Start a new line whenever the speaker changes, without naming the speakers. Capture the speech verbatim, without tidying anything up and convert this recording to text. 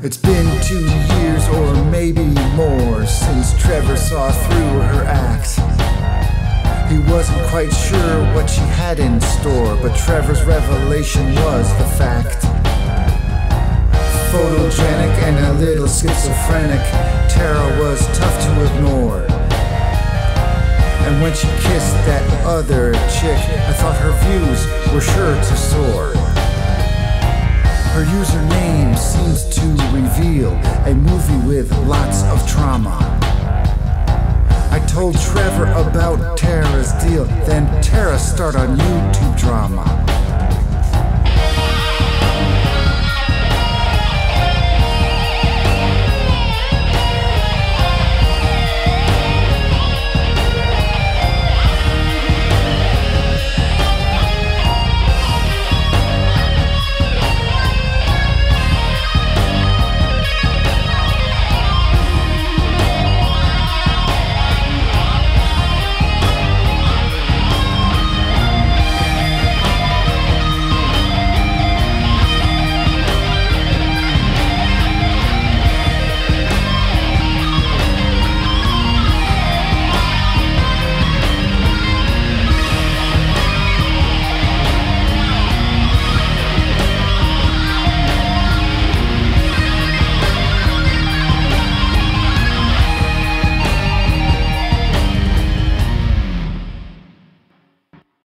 It's been two years or maybe more since Trevor saw through her acts. He wasn't quite sure what she had in store, but Trevor's revelation was the fact. Photogenic and a little schizophrenic, Tara was tough to ignore. And when she kissed that other chick, I thought her views were sure to soar. Her username seems to reveal a movie with lots of trauma. I told Trevor about Tara's deal, then Tara started on UTubeDrama.